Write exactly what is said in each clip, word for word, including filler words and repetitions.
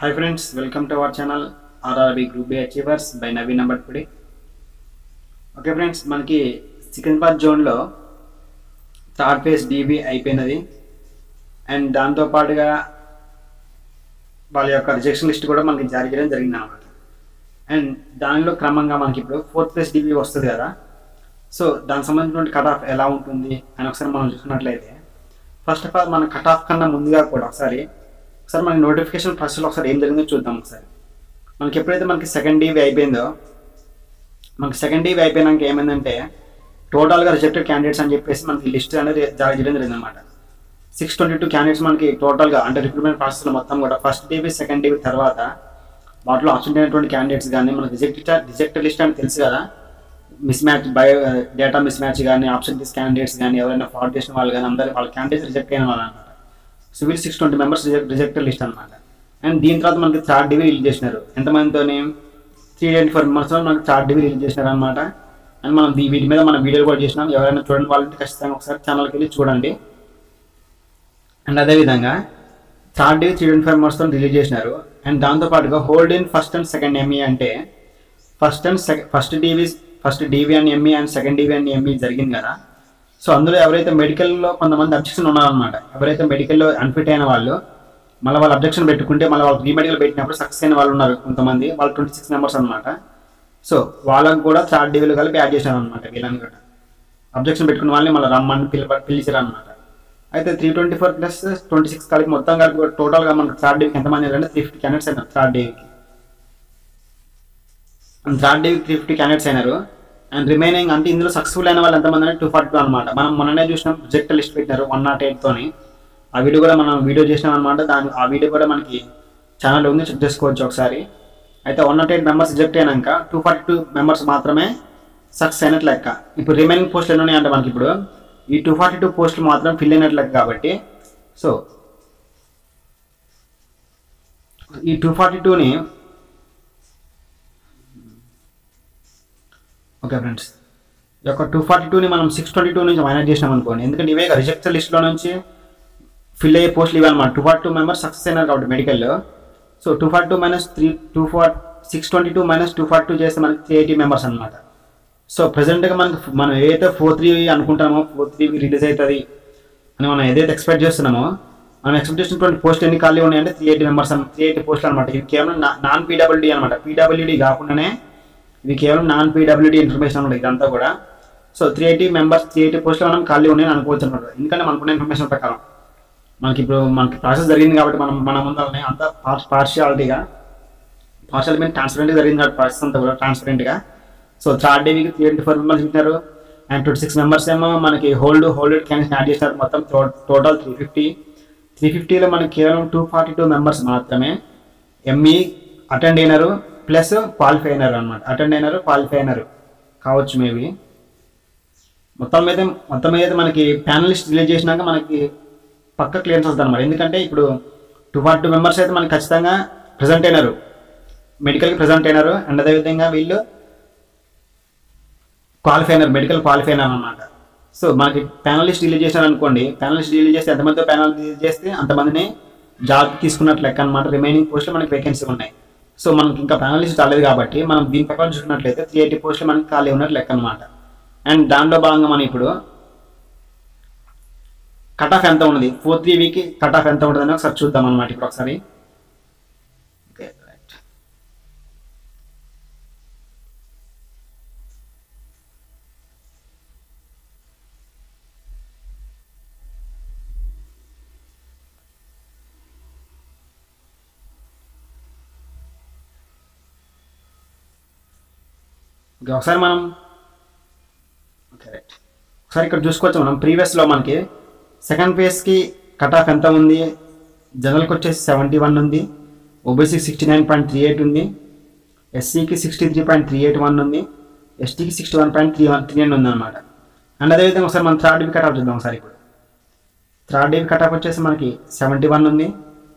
Hi friends, welcome to our channel R R B Group B Achievers by Naveen Ambatpudi. Okay friends, మనకి సికింద్రాబాద్ జోన్లో third phase DV అయిపోయినది. And దాంతోపాటుగా వాళ్ళ యొక్క rejection list కూడా మనకి జారీ చేయడం జరిగింది అనమాట. అండ్ దానిలో క్రమంగా మనకి ఇప్పుడు ఫోర్త్ ఫేజ్ డీబీ వస్తుంది కదా. సో దానికి సంబంధించిన కట్ ఆఫ్ ఎలా ఉంటుంది అని ఒకసారి మనం చూసుకున్నట్లయితే, ఫస్ట్ ఆఫ్ ఆల్ మన కట్ ఆఫ్ కన్నా ముందుగా కూడా ఒకసారి ఒకసారి మనకి నోటిఫికేషన్ ప్రాసెస్లో ఒకసారి ఏం జరిగిందో చూద్దాం. ఒకసారి మనకి ఎప్పుడైతే మనకి సెకండ్ డీవీ అయిపోయిందో, మనకి సెకండ్ డీవీ అయిపోయినాక ఏమైందంటే టోటల్గా రిజెక్టెడ్ క్యాండిడేట్స్ అని చెప్పేసి మనకి లిస్ట్ అనేది జారీ చేయడం జరిగింది అనమాట. సిక్స్ ట్వంటీ టూ క్యాండిడేట్స్ మనకి టోటల్గా అంటే రిక్రూట్మెంట్ ప్రాసెస్లో మొత్తం కూడా ఫస్ట్ డీవీ సెకండ్ డీవీ తర్వాత వాటిలో అబ్సెంట్ అయినటువంటి క్యాండిడేట్స్ కానీ మనకి రిజెక్ట్ రిజెక్టెడ్ లిస్ట్ అని తెలుసు కదా. Mismatch bio data mismatch కానీ అబ్సెంటీస్ క్యాండిడేట్స్ కానీ ఎవరైనా ఫ్రాడ్ చేసిన వాళ్ళు కానీ అందరూ వాళ్ళ క్యాండిడేట్స్ రిజెక్ట్ అయిన వాళ్ళు అనమాట. సో వీళ్ళు six twenty members reject rejected list అనమాట. అండ్ దీని తర్వాత మనకి థర్డ్ డివి రిలీజ్ చేసినారు. ఎంతమందితోనే త్రీ ట్వంటీ ఫోర్ మెంబర్స్తో మనకి థర్డ్ డివి రిలీజ్ చేసినారు అనమాట. అండ్ మనం వీటి మీద మన వీడియోలు కూడా చేసినాం. ఎవరైనా చూడండి వాళ్ళంటే ఖచ్చితంగా ఒకసారి ఛానల్కి వెళ్ళి చూడండి. అండ్ అదేవిధంగా third DV three twenty five మెంబర్స్తో రిలీజ్ చేసినారు. అండ్ దాంతోపాటుగా hold in first and second ME అంటే first and second first DV first DV and ME and second DV and ME జరిగింది కదా. సో అందులో ఎవరైతే మెడికల్లో కొంతమంది అబ్జెక్షన్ ఉన్నారనమాట. ఎవరైతే మెడికల్లో అన్ఫిట్ అయిన వాళ్ళు మళ్ళీ వాళ్ళు అబ్జెక్షన్ పెట్టుకుంటే మళ్ళీ వాళ్ళు రీమెడికల్ పెట్టినప్పుడు సక్సెస్ అయిన వాళ్ళు ఉన్నారు కొంతమంది, వాళ్ళు ట్వంటీ సిక్స్ మెంబర్స్ అనమాట. సో వాళ్ళకు కూడా థర్డ్ డివిలో కలిపి యాడ్ చేశారు అనమాట. వీళ్ళని కూడా అబ్జెక్షన్ పెట్టుకున్న వాళ్ళని మళ్ళీ రమ్మని పిలి పిలిచారు అనమాట. అయితే three twenty four plus twenty six కలిపి మొత్తం కలిపి టోటల్గా మనకు థర్డ్ డివికి ఎంతమంది అంటే త్రీ ఫిఫ్టీ క్యాండిడేట్స్ అయినారు. థర్డ్ డివికి థర్డ్ డివికి త్రీ ఫిఫ్టీ క్యాండిడేట్స్ అయినారు. అండ్ రిమైనింగ్ అంటే ఇందులో సక్సెస్ఫుల్ అయిన వాళ్ళు ఎంతమంది అంటే టూ ఫార్టీ టూ అనమాట. మనం మొన్ననే చూసినాం రిజెక్ట్ లిస్ట్ పెట్టినారు వన్ నాట్ ఎయిట్తోని. ఆ వీడియో కూడా మనం వీడియో చేసినాం అనమాట. దాని ఆ వీడియో కూడా మనకి ఛానల్ ఉంది, చెక్ చేసుకోవచ్చు ఒకసారి. అయితే one not eight members reject అయినాక టూ ఫార్టీ టూ మెంబర్స్ మాత్రమే సక్సెస్ అయినట్లు లెక్క. ఇప్పుడు రిమైనింగ్ పోస్టులు ఎన్ని ఉన్నాయంటే మనకి ఇప్పుడు ఈ టూ ఫార్టీ టూ పోస్టులు మాత్రం ఫిల్ అయినట్లు లెక్క. కాబట్టి సో ఈ టూ ఫార్టీ టూని ఓకే ఫ్రెండ్స్, ఈ యొక్క టూ ఫార్టీ టూని మనం సిక్స్ ట్వంటీ టూ నుంచి మైనస్ చేసినాం అనుకోండి. ఎందుకంటే ఇవే రిజెక్టెడ్ లిస్ట్లో నుంచి ఫిల్ అయ్యే పోస్టులు ఇవ్వాలన్నమాట. Two forty two members success అయినారు కాబట్టి మెడికల్లో. So two forty two minus three two four six twenty two minus two forty two చేస్తే మనకి త్రీ ఎయిటీ మెంబర్స్ అనమాట. సో ప్రజెంట్గా మనకి మనం ఏదైతే ఫోర్ త్రీ అనుకుంటామో ఫోర్ త్రీ రిలీజ్ అవుతుంది అని మనం ఏదైతే ఎక్స్పెక్ట్ చేస్తున్నామో, మనం ఎక్స్పెక్ట్ చేసినటువంటి పోస్ట్ ఎన్ని ఖాళీ ఉన్నాయంటే three eighty members three eighty పోస్టులు అనమాట. ఇవి కేవలం నాన్ పీడబ్ల్యూడీ అనమాట. పీడబ్ల్యూడీ కాకుండానే ఇది కేవలం నాన్ పీడబ్ల్యూడీ ఇన్ఫర్మేషన్ అనమాట ఇదంతా కూడా. So three eighty members three eighty పోస్టులు మనం ఖాళీ ఉన్నాయని అనుకోవచ్చు అనమాట. ఎందుకంటే మనకున్న ఇన్ఫర్మేషన్ ప్రకారం మనకి ఇప్పుడు మనకి ప్రాసెస్ జరిగింది కాబట్టి మనం మన ముందరనే అంత పార్షియాలిటీగా పార్షియాలిటీ మీద ట్రాన్స్పరెంట్గా జరిగింది కాబట్టి ప్రాసెస్ అంతా కూడా ట్రాన్స్పరెంట్గా. సో థర్డ్ డేకి త్రీ ట్వంటీ ఫోర్ మెంబర్స్ ఇచ్చినారు. అండ్ ట్వంటీ సిక్స్ మెంబర్స్ ఏమో మనకి హోల్డ్ హోల్డెడ్ క్యాండిడేట్స్ యాడ్ చేసినారు. మొత్తం టోటల్ త్రీ ఫిఫ్టీ త్రీ ఫిఫ్టీలో మనకి కేవలం టూ ఫార్టీ టూ మెంబర్స్ మాత్రమే ఎంఈ అటెండ్ అయినారు ప్లస్ క్వాలిఫై అయినారు అనమాట. అటెండ్ అయినారు క్వాలిఫై అయినారు కావచ్చు మేబీ. మొత్తం మీద మొత్తం మీద మనకి ప్యానలిస్ట్ రిలీజ్ చేసినాక మనకి పక్క క్లియరెన్స్ వస్తుంది అనమాట. ఎందుకంటే ఇప్పుడు టూ ఫార్టీ టూ మెంబర్స్ అయితే మనకి ఖచ్చితంగా ప్రజెంట్ అయినారు, మెడికల్కి ప్రజెంట్ అయినారు. అండ్ అదేవిధంగా వీళ్ళు క్వాలిఫై అయినారు, మెడికల్ క్వాలిఫై అయినారు అనమాట. సో మనకి ప్యానలిస్ట్ రిలీజ్ చేసినారు అనుకోండి. ప్యానలిస్ట్ రిలీజ్ చేస్తే ఎంతమందితో ప్యానల్ రిలీజ్ చేస్తే అంతమందిని జాబ్ తీసుకున్నట్లు లెక్క అనమాట. రిమైనింగ్ పోస్టులు మనకి వేకెన్సీ ఉన్నాయి. సో మనకి ఇంకా ప్యానలిస్ట్ రాలేదు కాబట్టి మనం దీని ప్రకారం చూసుకున్నట్లయితే త్రీ ఎయిటీ పోస్టులు మనకి ఖాళీ ఉన్నట్లు లెక్క అనమాట. అండ్ దాంట్లో భాగంగా మనం ఇప్పుడు కట్ ఆఫ్ ఎంత ఉన్నది, four three week cut off ఎంత ఉంటుందని ఒకసారి చూద్దాం అనమాట. ఇప్పుడు ఒకసారి ఓకే రైట్. ఓకే ఒకసారి మనం ఓకే రైట్ ఒకసారి ఇక్కడ చూసుకోవచ్చు. మనం ప్రీవియస్లో మనకి సెకండ్ ఫేజ్కి కట్ ఆఫ్ ఎంత ఉంది, జనరల్కి వచ్చేసి సెవెంటీ వన్ ఉంది, ఓబీసీకి sixty nine point three eight ఉంది, ఎస్సీకి sixty three point three eight one ఉంది, ఎస్టీకి sixty one point three one three nine ఉంది అనమాట. అండ్ అదేవిధంగా ఒకసారి మనం థర్డ్ డివి కట్ ఆఫ్ చూద్దాం. ఒకసారి ఇప్పుడు థర్డ్ డివి కట్ ఆఫ్ వచ్చేసి మనకి సెవెంటీ వన్ ఉంది,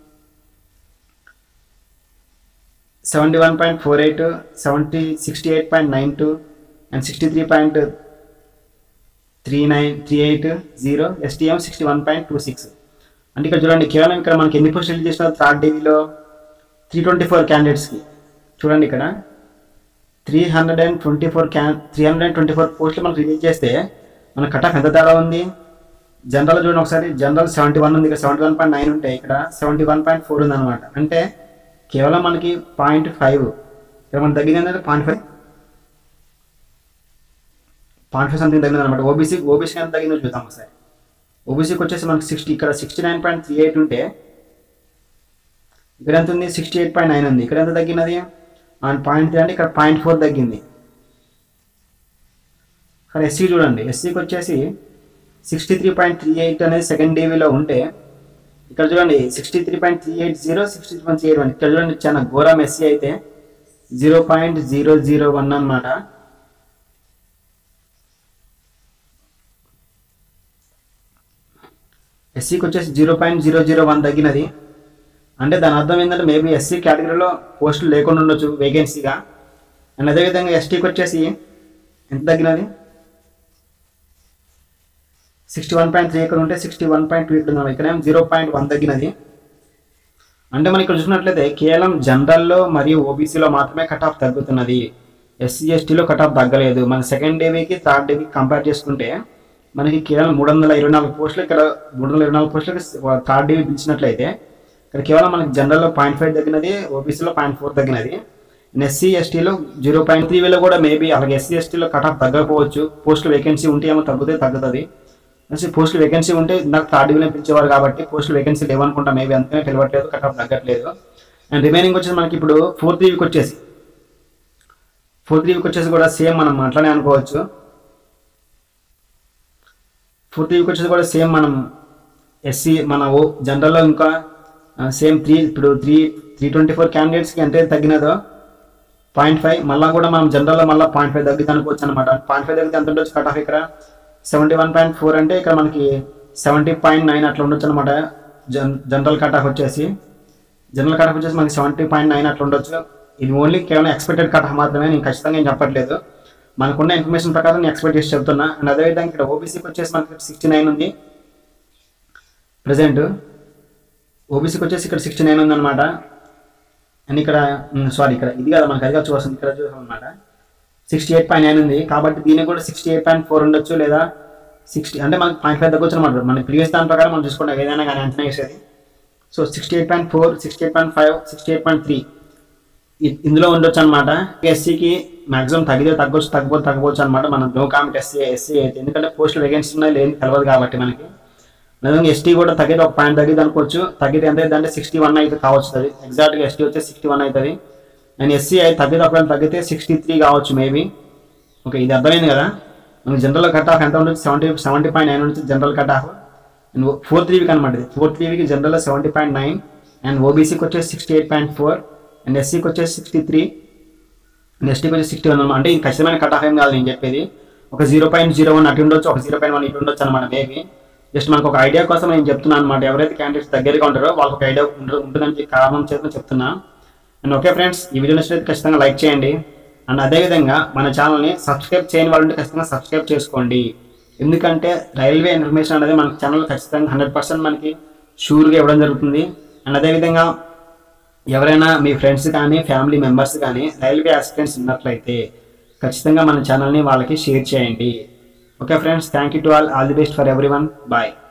seventy one point four eight, seventy sixty eight point nine two and sixty three point three nine three eight zero, STM sixty one point two six. అంటే ఇక్కడ చూడండి కేవలం ఇక్కడ మనకి ఎన్ని పోస్టులు రిలీజ్ చేసినారు థర్డ్ డివిలో త్రీ ట్వంటీ ఫోర్ క్యాండిడేట్స్కి చూడండి ఇక్కడ three hundred and twenty four క్యాన్ three hundred and twenty four పోస్టులు మనకు రిలీజ్ చేస్తే మన కట్ ఆఫ్ ఎంత తేడా ఉంది. జనరల్ చూడండి ఒకసారి, జనరల్ సెవెంటీ వన్ ఉంది, ఇక్కడ సెవెంటీ వన్ పాయింట్ నైన్ ఉంటే ఇక్కడ సెవెంటీ వన్ పాయింట్ ఫోర్ ఉంది అనమాట. అంటే కేవలం మనకి పాయింట్ ఫైవ్ ఇక్కడ మనకు తగ్గింది ఏంటంటే point five point five something తగ్గింది అనమాట. ఓబీసీ ఓబీసీకి ఎంత తగ్గిందో చూద్దాం ఒకసారి. ఓబీసీకి వచ్చేసి మనకి సిక్స్టీ ఇక్కడ sixty nine point three eight ఉంటే ఇక్కడ ఎంత ఉంది, సిక్స్టీ ఎయిట్ పాయింట్ నైన్ ఉంది. ఇక్కడ ఎంత తగ్గినది అండ్ పాయింట్ త్రీ అంటే ఇక్కడ పాయింట్ ఫోర్ తగ్గింది. కానీ ఎస్సీ చూడండి, ఎస్సీకి వచ్చేసి sixty three point three eight అనేది సెకండ్ డీవీలో ఉంటే ఇక్కడ చూడండి sixty three point three eight zero sixty three point three eight one ఇక్కడ చూడండి చాలా ఘోరం. ఎస్సీ అయితే zero point zero zero one అనమాట. ఎస్సీకి వచ్చేసి zero point zero zero one తగ్గినది. అంటే దాని అర్థం ఏంటంటే మేబీ ఎస్సీ కేటగిరీలో పోస్టులు లేకుండా ఉండొచ్చు వేకెన్సీగా. అండ్ అదేవిధంగా ఎస్టీకి వచ్చేసి ఎంత తగ్గినది, సిక్స్టీ వన్ పాయింట్ త్రీ ఇక్కడ ఉంటే సిక్స్టీ వన్ పాయింట్ టూ ఇక్కడ ఉన్నాం, ఇక్కడ ఏమో జీరో పాయింట్ వన్ తగ్గినది. అంటే మనం ఇక్కడ చూసినట్లయితే కేవలం జనరల్లో మరియు ఓబీసీలో మాత్రమే కట్ ఆఫ్ తగ్గుతున్నది. ఎస్సీ ఎస్టీలో కట్ ఆఫ్ తగ్గలేదు. మన సెకండ్ డేవీకి థర్డ్ డేవీకి కంపేర్ చేసుకుంటే మనకి కేవలం మూడు వందల ఇరవై నాలుగు పోస్టులు ఇక్కడ మూడు వందల ఇరవై నాలుగు పోస్టులకి థర్డ్ డేవీ పిలిచినట్లయితే ఇక్కడ కేవలం మనకి జనరల్లో పాయింట్ ఫైవ్ తగ్గినది, ఓబీసీలో పాయింట్ ఫోర్ తగ్గినది. ఎస్సీ ఎస్టీలో జీరో పాయింట్ త్రీ వేలో కూడా మేబీ అలాగే ఎస్సీ ఎస్టీలో కట్ ఆఫ్ తగ్గకపోవచ్చు. పోస్టులు వేకెన్సీ ఉంటే ఏమో తగ్గితే తగ్గుతుంది. పోస్టులు వేకెన్సీ ఉంటే నాకు థర్డ్ డివిజన్ పిలిచేవారు కాబట్టి పోస్టులు వేకెన్సీ లేవనుకుంటా, మేబీ అందుకనే పిలవట్లేదు, కట్ ఆఫ్ తగ్గట్లేదు. అండ్ రిమైనింగ్ వచ్చేసి మనకి ఇప్పుడు ఫోర్త్ వీక్ వచ్చేసి ఫోర్త్ వీక్ వచ్చేసి కూడా సేమ్ మనం అట్లానే అనుకోవచ్చు. ఫోర్త్ వీక్ వచ్చేసి కూడా సేమ్ మనం ఎస్సీ మన ఓ జనరల్లో ఇంకా సేమ్ త్రీ ఇప్పుడు త్రీ త్రీ ట్వంటీ ఫోర్ క్యాండిడేట్స్కి ఎంత తగ్గినదో పాయింట్ ఫైవ్ మళ్ళీ కూడా మనం జనరల్లో మళ్ళీ పాయింట్ ఫైవ్ తగ్గితే అనుకోవచ్చు అనమాట. పాయింట్ ఫైవ్ తగ్గితే ఎంత ఉండొచ్చు కట్ ఆఫ్, ఇక్కడ సెవెంటీ వన్ పాయింట్ ఫోర్ అంటే ఇక్కడ మనకి సెవెంటీ పాయింట్ నైన్ అట్లా ఉండొచ్చు అనమాట. జన్ జనరల్ కట్ ఆఫ్ వచ్చేసి జనరల్ కట్ ఆఫ్ వచ్చేసి మనకి సెవెంటీ పాయింట్ నైన్ అట్లా ఉండొచ్చు. ఇది ఓన్లీ కేవలం ఎక్స్పెక్టెడ్ కట్ ఆఫ్ మాత్రమే, నేను ఖచ్చితంగా ఏం చెప్పట్లేదు, మనకున్న ఇన్ఫర్మేషన్ ప్రకారం నేను ఎక్స్పెక్ట్ చేసి చెప్తున్నా. అండ్ అదేవిధంగా ఇక్కడ ఓబీసీకి వచ్చేసి మనకి సిక్స్టీ నైన్ ఉంది ప్రజెంట్. ఓబీసీకి వచ్చేసి ఇక్కడ సిక్స్టీ నైన్ ఉంది అనమాట. అండ్ ఇక్కడ సారీ ఇక్కడ ఇది కదా మనకి అదిగా చూస్తుంది, ఇక్కడ చూసాం అనమాట సిక్స్టీ ఎయిట్ పాయింట్ నైన్ ఉంది. కాబట్టి దీనికి కూడా సిక్స్టీ ఎయిట్ పాయింట్ ఫోర్ ఉండొచ్చు, లేదా సిక్స్టీ అంటే మనకి పాయింట్ ఫైవ్ తగ్గొచ్చు అనమాట. మన ప్రీవియస్ దాని ప్రకారం మనం చూసుకుంటాం ఏదైనా కానీ అంచనా వేసేది. So sixty eight point four sixty eight point five sixty eight point three ఇందులో ఉండొచ్చు అనమాట. ఎస్సీకి మాక్సిమం తగ్గితే తగ్గొచ్చు, తగ్గపోతే తగ్గవచ్చు అనమాట. మనం నో కామెంట్ ఎస్సీ ఎస్సీ అయితే, ఎందుకంటే పోస్టులు వేకెన్సీ ఉన్నాయి లేదు తెలియదు కాబట్టి మనకి. నిజంగా ఎస్టీ కూడా తగ్గితే ఒక పాయింట్ తగ్గితే అనుకోవచ్చు. తగ్గితే ఎంత అయితే అంటే సిక్స్టీ వన్ అయితే కావచ్చు, అది ఎగ్జాక్ట్గా ఎస్టీ వచ్చే సిక్స్టీ వన్ అవుతుంది. అండ్ ఎస్సీ అయితే తగ్గితే ఒకవేళ తగ్గితే సిక్స్టీ త్రీ కావచ్చు మేబీ. ఓకే, ఇది అర్థమైంది కదా. మనకి జనరల్ కట్ ఆఫ్ ఎంత ఉండొచ్చు, సెవెంటీ సెవెంటీ పాయింట్ నైన్ ఉంటుంది general cut off. And fourth week అనమాట, ఇది fourth week general seventy point nine and ఓబీసీకి వచ్చేసి sixty eight point four and ఎస్సీకి వచ్చేసి సిక్స్టీ త్రీ అండ్ ఎస్టీకి వచ్చేసి సిక్స్టీ వన్ అనమాట. అంటే ఇది ఖచ్చితమైన కట్ ఆఫ్ ఏం కాదు నేను చెప్పేది. ఒక జీరో పాయింట్ జీరో వన్ అటు ఉండొచ్చు, ఒక జీరో పాయింట్ వన్ ఇటు ఉండొచ్చు అనమాట మేబీ. జస్ట్ మనకు ఒక ఐడియా కోసం నేను చెప్తున్నాను అనమాట. ఎవరైతే క్యాండిడేట్స్ దగ్గరగా ఉంటారో వాళ్ళకి ఒక ఐడియా ఉంటుందని కారణం చేత చెప్తున్నా. అండ్ ఓకే ఫ్రెండ్స్, ఈ వీడియో నచ్చితే ఖచ్చితంగా లైక్ చేయండి. అండ్ అదేవిధంగా మన ఛానల్ని సబ్స్క్రైబ్ చేయని వాళ్ళు ఖచ్చితంగా సబ్స్క్రైబ్ చేసుకోండి. ఎందుకంటే రైల్వే ఇన్ఫర్మేషన్ అనేది మన ఛానల్ ఖచ్చితంగా హండ్రెడ్ పర్సెంట్ మనకి షూర్గా ఇవ్వడం జరుగుతుంది. అండ్ అదేవిధంగా ఎవరైనా మీ ఫ్రెండ్స్ కానీ ఫ్యామిలీ మెంబర్స్ కానీ రైల్వే ఆస్పిరెంట్స్ ఉన్నట్లయితే ఖచ్చితంగా మన ఛానల్ని వాళ్ళకి షేర్ చేయండి. Okay friends, thank you to all all the best for everyone. Bye.